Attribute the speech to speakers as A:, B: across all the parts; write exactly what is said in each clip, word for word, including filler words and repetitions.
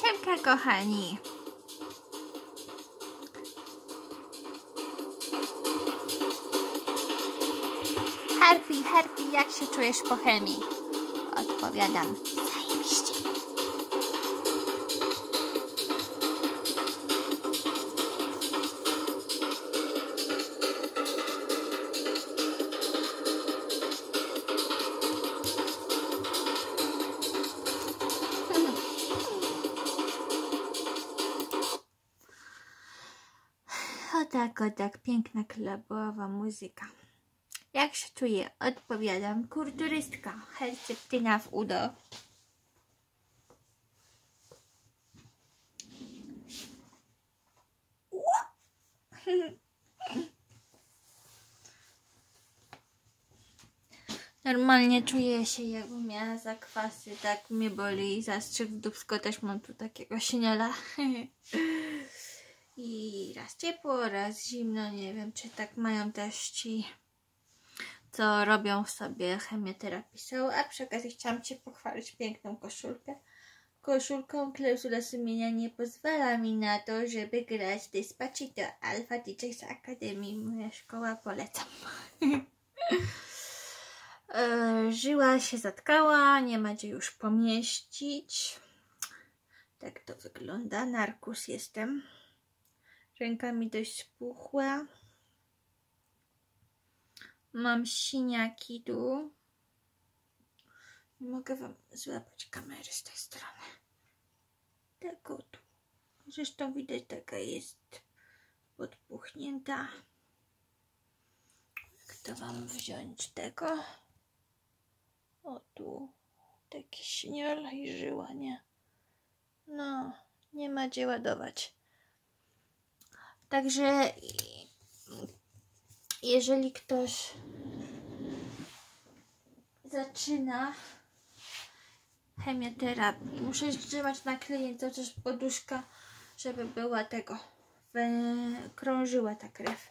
A: Siemka kochani. Harpy, Harpy, jak się czujesz po chemii? Odpowiadam. Zajebiście. O tak, o tak, piękna klubowa muzyka. Jak się czuję? Odpowiadam. Kulturystka, Herceptyna w udo. Normalnie czuję się, jakbym miała zakwasy, tak mnie boli i zastrzyk w dupsko, też mam tu takiego śniela. I raz ciepło, raz zimno, nie wiem, czy tak mają też ci, co robią w sobie chemioterapię. A przy okazji chciałam Cię pochwalić piękną koszulkę. Koszulką klauzula sumienia nie pozwala mi na to, żeby grać Despacito. Alpha D J z Akademii, moja szkoła, polecam. e, żyła się zatkała, nie ma gdzie już pomieścić. Tak to wygląda, narkus jestem. Rękami dość spuchła. Mam siniaki tu. Nie mogę Wam złapać kamery z tej strony. Tak o tu. Zresztą widać, taka jest podpuchnięta. Jak to Wam wziąć tego? O tu. Taki śniol i żyła, nie? No, nie ma gdzie ładować. Także jeżeli ktoś zaczyna chemioterapię, muszę trzymać na klienta też poduszka, żeby była tego, krążyła ta krew.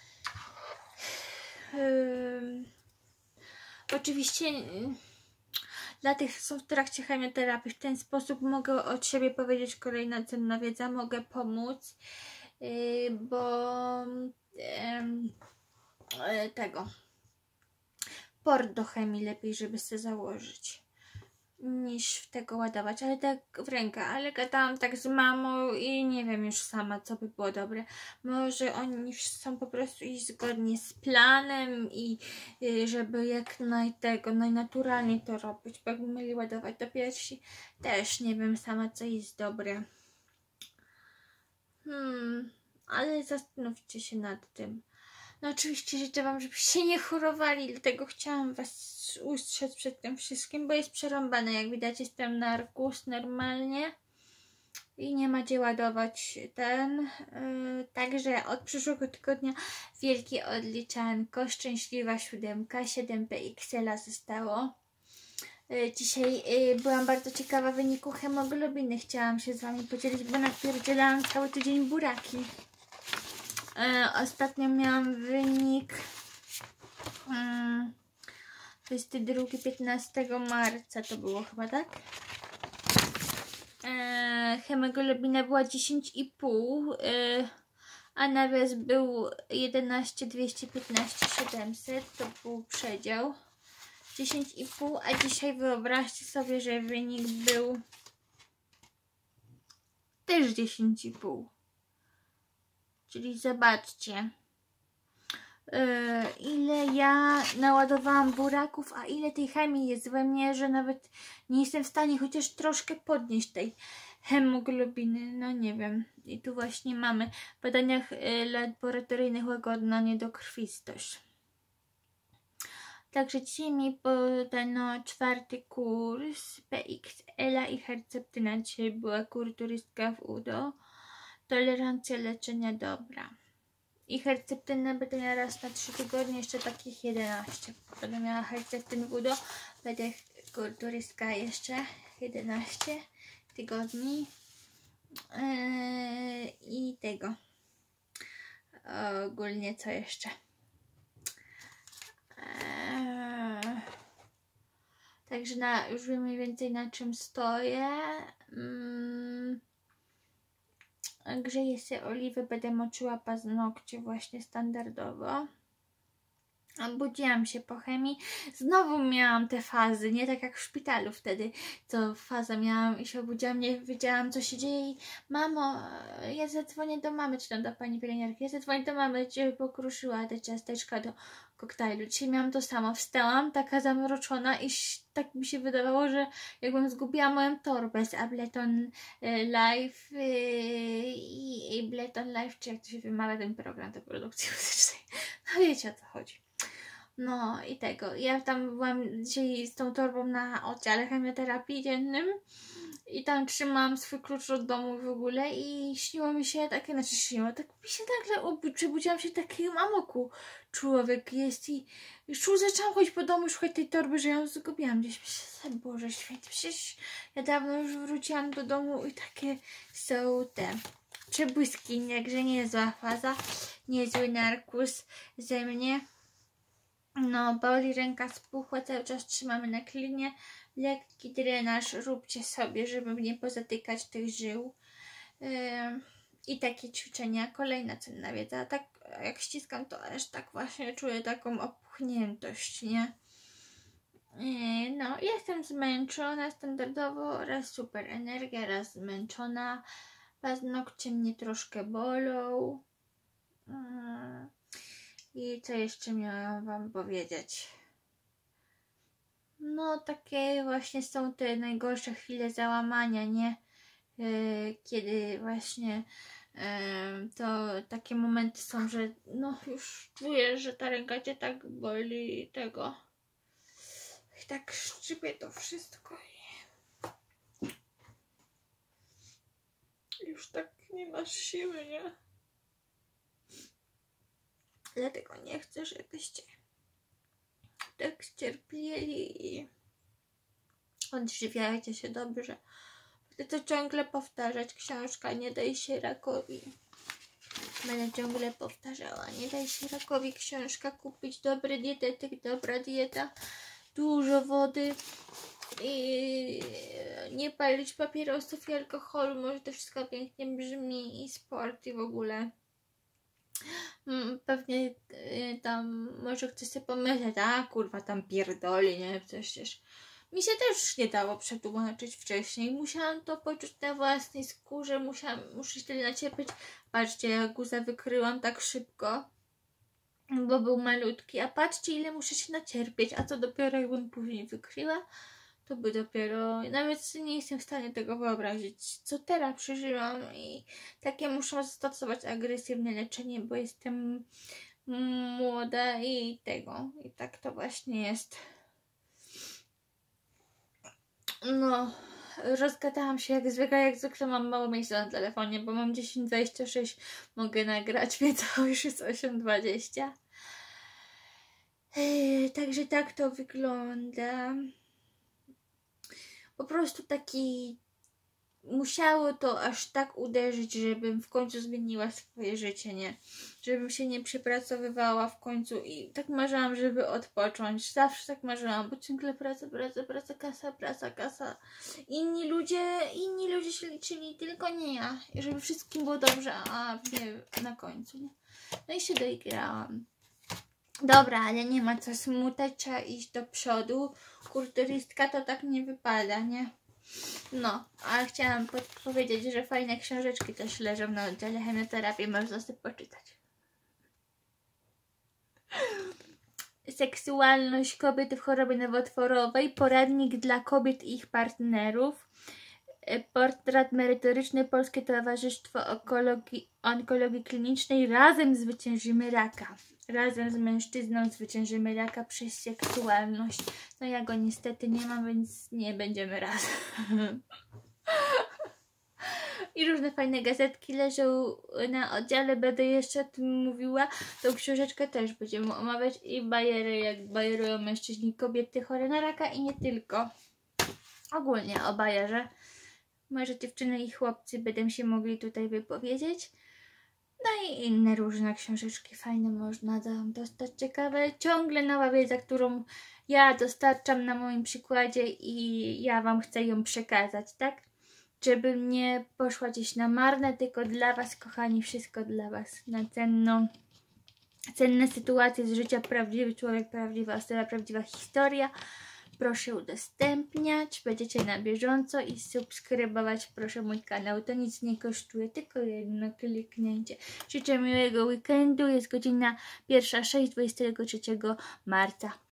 A: Yy, oczywiście yy, dla tych, co są w trakcie chemioterapii, w ten sposób mogę od siebie powiedzieć, kolejna cenna wiedza, mogę pomóc, yy, bo yy, tego port do chemii lepiej, żeby sobie założyć, niż w tego ładować, ale tak w rękę, ale gadałam tak z mamą i nie wiem już sama, co by było dobre. Może oni są po prostu i zgodnie z planem i y, żeby jak naj tego, najnaturalniej to robić, bo jakby mieli ładować do piersi, też nie wiem sama, co jest dobre. Hmm, ale zastanówcie się nad tym. No oczywiście życzę Wam, żebyście nie chorowali, dlatego chciałam Was ustrzec przed tym wszystkim, bo jest przerąbane. Jak widać, jestem na narkus normalnie i nie ma gdzie ładować ten. Yy, także od przyszłego tygodnia wielkie odliczanko, szczęśliwa siódemka, siedem P X L zostało. Yy, dzisiaj yy, byłam bardzo ciekawa wyniku hemoglobiny. Chciałam się z Wami podzielić, bo napierdzielałam cały tydzień buraki. E, ostatnio miałam wynik um, dwudziestego drugiego, piętnastego marca to było chyba, tak? E, hemoglobina była dziesięć i pół, e, a nawias był jedenaście dwieście piętnaście siedemset, to był przedział dziesięć i pół, a dzisiaj wyobraźcie sobie, że wynik był też dziesięć i pół. Czyli zobaczcie, yy, ile ja naładowałam buraków, a ile tej chemii jest we mnie, że nawet nie jestem w stanie chociaż troszkę podnieść tej hemoglobiny. No nie wiem. I tu właśnie mamy w badaniach yy, laboratoryjnych łagodna niedokrwistość. Także dzisiaj mi podano czwarty kurs P X L i Herceptyna. Dzisiaj była kulturystka w udo. Tolerancja leczenia dobra. I herceptynę będę miała raz na trzy tygodnie, jeszcze takich jedenaście. Będę miała herceptyn w udo, będę kulturystka jeszcze jedenaście tygodni. Eee, I tego. Ogólnie co jeszcze? Eee, Także na, już wiem mniej więcej na czym stoję. Mm. Grzeję sobie oliwę, będę moczyła paznokcie właśnie standardowo. Budziłam się po chemii. Znowu miałam te fazy, nie tak jak w szpitalu wtedy, co fazę miałam i się obudziłam, nie wiedziałam, co się dzieje. I mamo, ja zadzwonię do mamy, czy tam do pani pielęgniarki, ja zadzwonię do mamy, żeby pokruszyła te ciasteczka do koktajlu. Dzisiaj miałam to samo. Wstałam taka zamroczona i tak mi się wydawało, że jakbym zgubiła moją torbę z Ableton Live i Ableton Live, czy jak to się wymawia ten program do produkcji muzycznej. No wiecie, o co chodzi. No i tego. Ja tam byłam dzisiaj z tą torbą na oddziale chemioterapii dziennym i tam trzymałam swój klucz od domu w ogóle i śniło mi się takie, znaczy śniło, tak mi się nagle przebudziłam się w takim amoku. Człowiek jest i już zaczęłam chodzić po domu, szukać tej torby, że ją zgubiłam gdzieś. Myślę, Boże święty, przecież ja dawno już wróciłam do domu i takie są te przebłyski, jakże niezła faza, niezły narkus ze mnie. No, boli, ręka spuchła, cały czas trzymamy na klinie. Lekki drenaż róbcie sobie, żeby nie pozatykać tych żył. Yy, I takie ćwiczenia. Kolejna cenna wiedza. A tak jak ściskam, to aż tak właśnie czuję taką opuchniętość, nie? Yy, no, jestem zmęczona standardowo, raz super energia, raz zmęczona. Paznokcie mnie troszkę bolą. Yy. I co jeszcze miałam wam powiedzieć? No takie właśnie są te najgorsze chwile załamania, nie? Yy, kiedy właśnie yy, to takie momenty są, że no już czuję, że ta ręka cię tak boli i tego. I tak szczypie to wszystko. I już tak nie masz siły, nie? Dlatego nie chcę, żebyście tak ścierpieli i odżywiajcie się dobrze. Będę to ciągle powtarzać. Książka Nie daj się rakowi. Będę ciągle powtarzała. Nie daj się rakowi. Książka kupić. Dobry dietetyk, dobra dieta. Dużo wody. I nie palić papierosów i alkoholu. Może to wszystko pięknie brzmi. I sport i w ogóle. Pewnie y, tam może ktoś sobie pomyśleć, a kurwa tam pierdoli, nie? Przecież mi się też nie dało przetłumaczyć wcześniej. Musiałam to poczuć na własnej skórze, musiałam, muszę się tyle nacierpieć. Patrzcie, jak guza wykryłam tak szybko, bo był malutki, a patrzcie, ile muszę się nacierpieć, a co dopiero jakbym później wykryła, to by dopiero, nawet nie jestem w stanie tego wyobrazić, co teraz przeżyłam i takie muszę zastosować agresywne leczenie, bo jestem młoda i tego, i tak to właśnie jest. No, rozgadałam się jak zwykle, jak zwykle mam mało miejsca na telefonie, bo mam dziesięć dwadzieścia sześć, mogę nagrać, więc to już jest osiem dwadzieścia. Yy, także tak to wygląda. Po prostu taki musiało to aż tak uderzyć, żebym w końcu zmieniła swoje życie, nie? Żebym się nie przepracowywała w końcu i tak marzyłam, żeby odpocząć. Zawsze tak marzyłam, bo ciągle praca, praca, praca, kasa, praca, kasa. Inni ludzie, inni ludzie się liczyli, tylko nie ja. I żeby wszystkim było dobrze, a nie na końcu, nie? No i się doigrałam. Dobra, ale nie ma co smutać, trzeba iść do przodu. Kulturistka to tak nie wypada, nie? No, a chciałam powiedzieć, że fajne książeczki też leżą na oddziale chemioterapii, można sobie poczytać. Seksualność kobiet w chorobie nowotworowej, poradnik dla kobiet i ich partnerów, portret merytoryczny, Polskie Towarzystwo Onkologii, Onkologii Klinicznej, razem zwyciężymy raka. Razem z mężczyzną zwyciężymy raka przez seksualność. No ja go niestety nie mam, więc nie będziemy razem. I różne fajne gazetki leżą na oddziale, będę jeszcze o tym mówiła. Tą książeczkę też będziemy omawiać i bajery, jak bajerują mężczyźni i kobiety chore na raka i nie tylko. Ogólnie o bajerze. Może dziewczyny i chłopcy będą się mogli tutaj wypowiedzieć. No i inne różne książeczki fajne można tam dostać, ciekawe. Ciągle nowa wiedza, którą ja dostarczam na moim przykładzie i ja Wam chcę ją przekazać, tak? Żebym nie poszła gdzieś na marne, tylko dla Was, kochani, wszystko dla Was, na cenną, cenne sytuacje z życia, prawdziwy człowiek, prawdziwa osoba, prawdziwa historia. Proszę udostępniać, będziecie na bieżąco i subskrybować proszę mój kanał. To nic nie kosztuje, tylko jedno kliknięcie. Życzę miłego weekendu. Jest godzina pierwsza sześć, dwudziestego trzeciego marca.